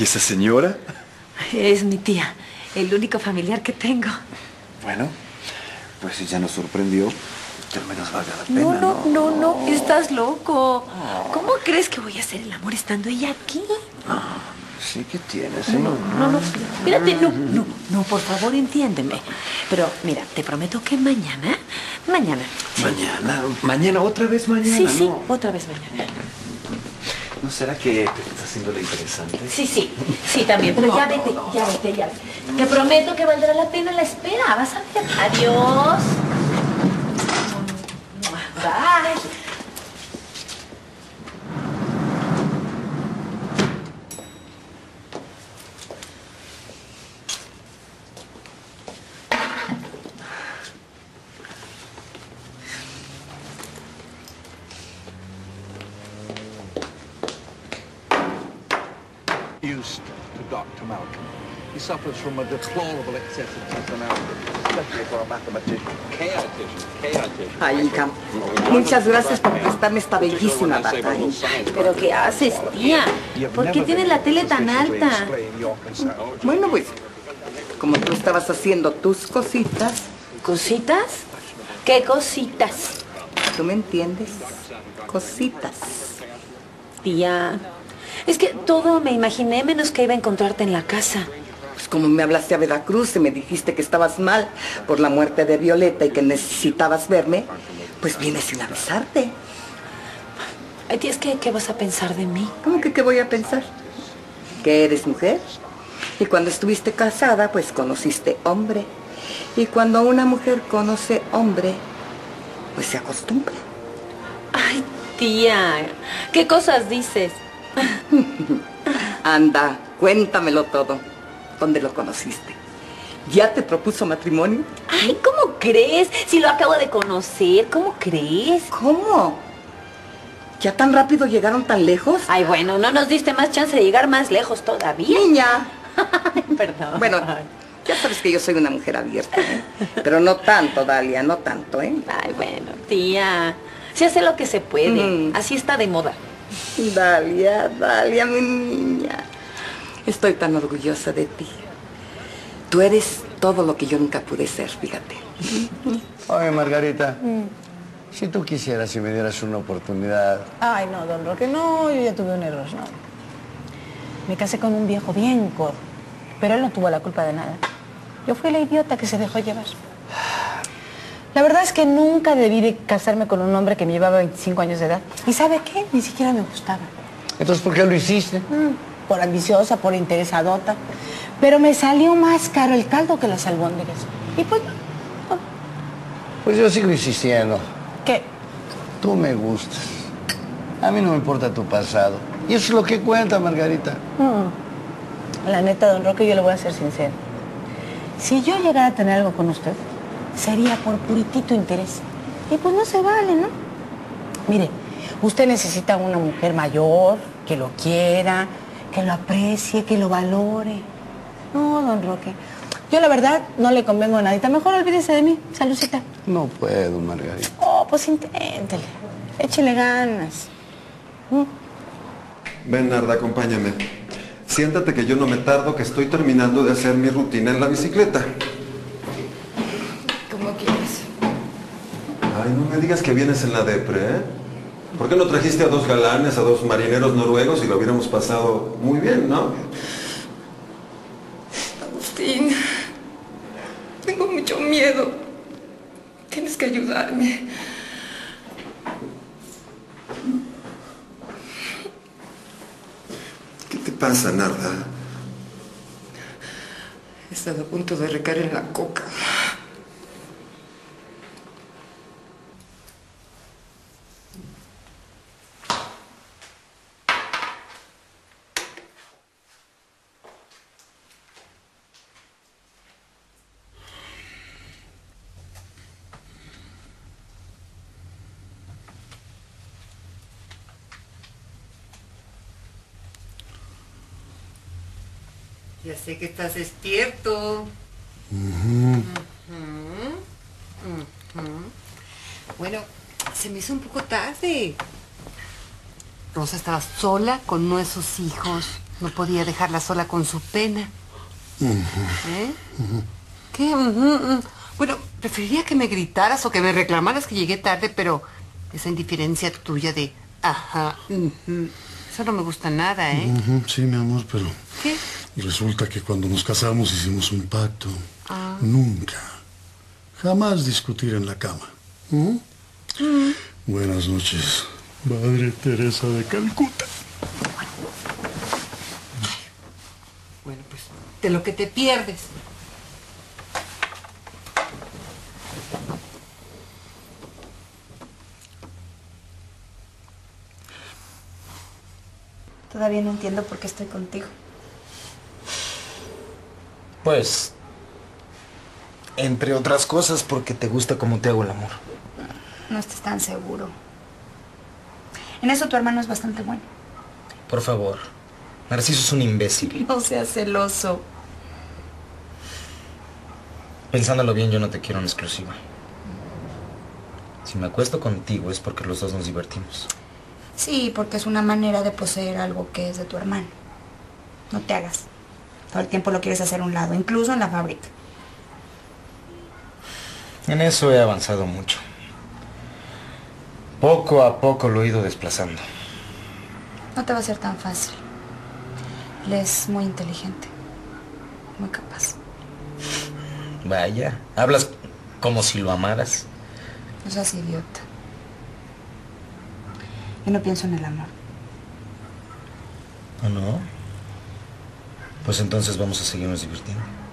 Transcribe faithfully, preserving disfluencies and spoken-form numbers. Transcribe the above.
¿Y esa señora? Es mi tía, el único familiar que tengo. Bueno, pues si ya nos sorprendió, que al menos valga la pena, No, no, no, no, no, estás loco. ¿Cómo crees que voy a hacer el amor estando ella aquí? Sí, ¿qué tienes? No, no, no, no, espérate, no, no, no, por favor, entiéndeme. Pero, mira, te prometo que mañana, mañana. Sí. ¿Mañana? ¿Mañana? ¿Otra vez mañana? Sí, sí, no. otra vez mañana. ¿No será que te estás haciendo lo interesante? Sí, sí, sí, también, pero ya vete, ya vete, ya vete. Te prometo que valdrá la pena la espera, vas a ver. Adiós. Bye. Used to Doctor Malcolm. He suffers from a deplorable excess of personality, especially for a mathematician. Chaotician, chaotician. Ay, hija, muchas gracias por prestarme esta bellísima bata, ¿eh? ¿Pero qué haces, tía? ¿Por qué tienes la tele tan alta? Bueno, pues, como tú estabas haciendo tus cositas, ¿Cositas? ¿Qué cositas? ¿tú me entiendes? Cositas. Tía, es que todo me imaginé menos que iba a encontrarte en la casa. Pues como me hablaste a Veracruz y me dijiste que estabas mal por la muerte de Violeta y que necesitabas verme, pues vine sin avisarte. Ay, tía, es que, ¿qué vas a pensar de mí? ¿Cómo que qué voy a pensar? ¿Que eres mujer? Y cuando estuviste casada, pues conociste hombre. Y cuando una mujer conoce hombre, pues se acostumbra. Ay, tía, ¿qué cosas dices? Anda, cuéntamelo todo. ¿Dónde lo conociste? ¿Ya te propuso matrimonio? Ay, ¿cómo crees? Si lo acabo de conocer, ¿cómo crees? ¿Cómo? ¿Ya tan rápido llegaron tan lejos? Ay, bueno, no nos diste más chance de llegar más lejos todavía. Niña. Ay, perdón. Bueno, ya sabes que yo soy una mujer abierta, ¿eh? Pero no tanto, Dalia, no tanto, ¿eh? Ay, bueno, tía, se hace lo que se puede. Mm. Así está de moda. Dalia, Dalia, mi niña. Estoy tan orgullosa de ti. Tú eres todo lo que yo nunca pude ser, fíjate. Oye, Margarita, mm. si tú quisieras, si me dieras una oportunidad... Ay, no, don Roque, no, yo ya tuve un error, no. Me casé con un viejo bien codo, pero él no tuvo la culpa de nada. Yo fui la idiota que se dejó llevar. La verdad es que nunca debí de casarme con un hombre que me llevaba veinticinco años de edad. ¿Y sabe qué? Ni siquiera me gustaba. Entonces, ¿por qué lo hiciste? Mm, por ambiciosa, por interesadota. Pero me salió más caro el caldo que las albóndigas. Y pues, no. Pues yo sigo insistiendo. ¿Qué? Tú me gustas. A mí no me importa tu pasado. Y eso es lo que cuenta, Margarita. Mm. La neta, don Roque, yo le voy a ser sincero. Si yo llegara a tener algo con usted, sería por puritito interés. Y pues no se vale, ¿no? Mire, usted necesita una mujer mayor, que lo quiera, que lo aprecie, que lo valore. No, don Roque. Yo la verdad no le convengo a nadie. Mejor olvídese de mí. Saludcita. No puedo, Margarita. Oh, pues inténtele. Échele ganas. ¿Mm? Ven, Narda, acompáñame. Siéntate que yo no me tardo, que estoy terminando de hacer mi rutina en la bicicleta. ¿Cómo quieres? Ay, no me digas que vienes en la depre, ¿eh? ¿Por qué no trajiste a dos galanes, a dos marineros noruegos y lo hubiéramos pasado muy bien, no? Agustín, tengo mucho miedo. Tienes que ayudarme. ¿Qué te pasa, Narda? He estado a punto de recaer en la coca. Ya sé que estás despierto. Uh-huh. Uh-huh. Uh-huh. Bueno, se me hizo un poco tarde. Rosa estaba sola con nuestros hijos. No podía dejarla sola con su pena. ¿Eh? ¿Qué? Ujú, ujú. Bueno, preferiría que me gritaras o que me reclamaras que llegué tarde, pero esa indiferencia tuya de... Ajá, ujú, eso no me gusta nada, ¿eh? Ujú, sí, mi amor, pero... ¿Qué? Resulta que cuando nos casamos hicimos un pacto. Ah. Nunca, jamás discutir en la cama. ¿Mm? Mm. Buenas noches, Madre Teresa de Calcuta. Bueno, pues, de lo que te pierdes. Todavía no entiendo por qué estoy contigo. Pues, entre otras cosas, porque te gusta cómo te hago el amor. No estás tan seguro. En eso tu hermano es bastante bueno. Por favor, Narciso es un imbécil. No seas celoso. Pensándolo bien, yo no te quiero en exclusiva. Si me acuesto contigo es porque los dos nos divertimos. Sí, porque es una manera de poseer algo que es de tu hermano. No te hagas. Todo el tiempo lo quieres hacer a un lado, incluso en la fábrica. En eso he avanzado mucho. Poco a poco lo he ido desplazando. No te va a ser tan fácil. Él es muy inteligente. Muy capaz. Vaya, hablas como si lo amaras. No seas idiota. Yo no pienso en el amor. ¿O no? Pues entonces vamos a seguirnos divirtiendo.